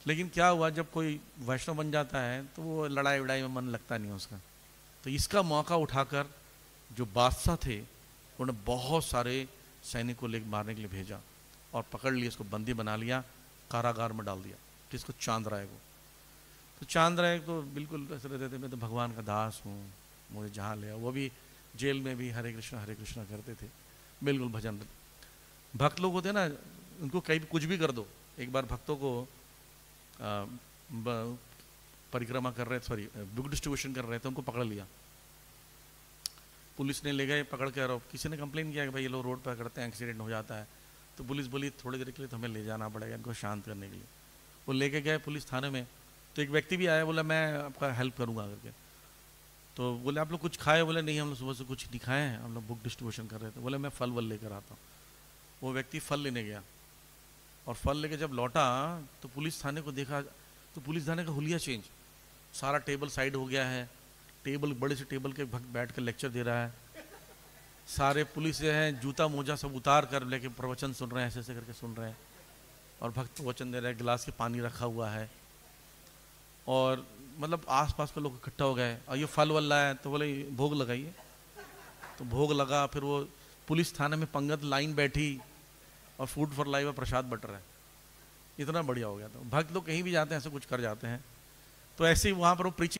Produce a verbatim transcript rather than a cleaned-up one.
लेकिन क्या हुआ, जब कोई वैष्णव बन जाता है तो वो लड़ाई वड़ाई में मन लगता नहीं है उसका। तो इसका मौका उठाकर जो बादशाह थे उन्होंने बहुत सारे सैनिक को ले मारने के लिए भेजा और पकड़ लिया, इसको बंदी बना लिया, कारागार में डाल दिया, जिसको चांद राय को। तो चांद राय तो बिल्कुल ऐसे रहते थे, मैं तो भगवान का दास हूँ, मुझे जहाँ ले आओ। वो भी जेल में भी हरे कृष्णा हरे कृष्णा करते थे, बिल्कुल भजन। भक्त लोग होते ना, उनको कहीं भी कुछ भी कर दो। एक बार भक्तों को आ, परिक्रमा कर रहे, सॉरी बुक डिस्ट्रीब्यूशन कर रहे थे, उनको पकड़ लिया, पुलिस ने ले गए पकड़ कर। और किसी ने कंप्लेन किया कि भाई ये लोग रोड पर करते हैं, एक्सीडेंट हो जाता है। तो पुलिस बोली थोड़ी देर के लिए तो हमें ले जाना पड़ेगा इनको शांत करने के लिए। वो लेके गए पुलिस थाने में। तो एक व्यक्ति भी आया, बोला मैं आपका हेल्प करूँगा करके। तो बोले आप लोग कुछ खाए? बोले नहीं, हम लोग सुबह से कुछ नहीं खाए हैं, हम लोग बुक डिस्ट्रीब्यूशन कर रहे थे। बोले मैं फल वल लेकर आता हूँ। वो व्यक्ति फल लेने गया और फल लेके जब लौटा तो पुलिस थाने को देखा तो पुलिस थाने का हुलिया चेंज, सारा टेबल साइड हो गया है, टेबल बड़े से टेबल के भक्त बैठ कर लेक्चर दे रहा है, सारे पुलिस से हैं जूता मोजा सब उतार कर लेके प्रवचन सुन रहे हैं, ऐसे ऐसे करके सुन रहे हैं, और भक्त प्रवचन दे रहे हैं, गिलास के पानी रखा हुआ है, और मतलब आसपास के लोग इकट्ठा हो गए। और ये फल वल लाया तो बोले भोग लगाइए, तो भोग लगा। फिर वो पुलिस थाने में पंगत लाइन बैठी और फूड फॉर लाइफ प्रसाद बट रहा है, इतना बढ़िया हो गया था। भक्त लोग कहीं भी जाते हैं ऐसे कुछ कर जाते हैं। तो ऐसे ही वहाँ पर वो प्रीचिंग